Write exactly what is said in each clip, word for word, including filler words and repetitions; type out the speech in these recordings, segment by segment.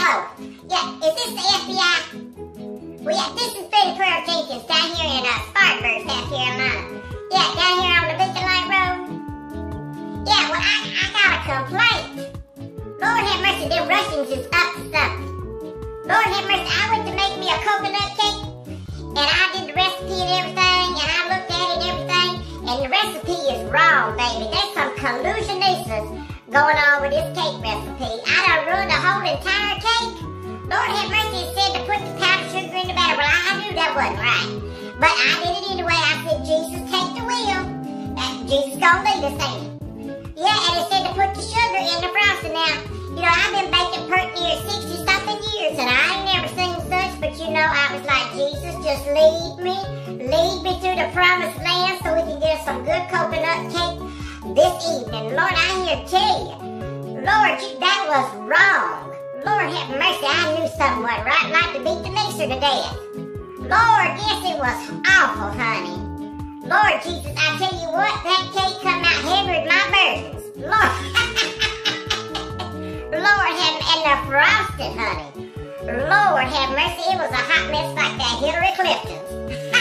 Oh, yeah, is this the F B I? Well, yeah, this is Betty Pearl Jenkins down here in uh, Spartanburg, South Carolina. Yeah, down here on the Beacon Light Road. Yeah, well, I, I got a complaint. Lord have mercy, them Russians is up to something. Lord have mercy, I went to make me a coconut cake, and I did the recipe and everything, and I looked at it and everything, and the recipe is wrong, baby. There's some collusionistas going on with this cake recipe. I done ruined the whole entire cake. Lord have mercy, it said to put the powdered sugar in the batter. Well, I, I knew that wasn't right. But I did it anyway. I said, Jesus, take the wheel. That Jesus gonna lead us, ain't it? Yeah, and it said to put the sugar in the frosting. Now, you know, I've been baking pert near sixty-something years, and I ain't never seen such, but you know, I was like, Jesus, just lead me. Lead me to the promised land so we can get some good coconut cake this evening. Lord, I here tell you, Lord, you, that was wrong. Lord have mercy, I knew something wasn't right, like to beat the mixer to death. Lord, yes, it was awful, honey. Lord Jesus, I tell you what, that cake come out heavy with my burdens. Lord, Lord have, and the frosting, honey. Lord have mercy, it was a hot mess like that Hillary Clinton's.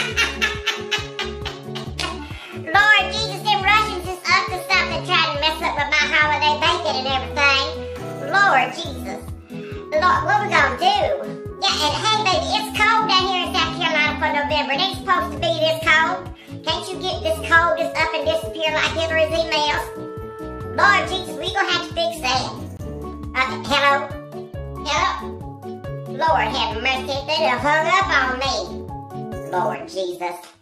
Lord Jesus, them Russians is up to something trying to mess up with my holiday bacon and everything. Lord Jesus. Lord, what we gonna do? Yeah, and hey baby, it's cold down here in South Carolina for November. It ain't supposed to be this cold. Can't you get this cold just up and disappear like Hillary's emails? Lord Jesus, we gonna have to fix that. Uh, hello? Hello? Lord have mercy, they done hung up on me. Lord Jesus.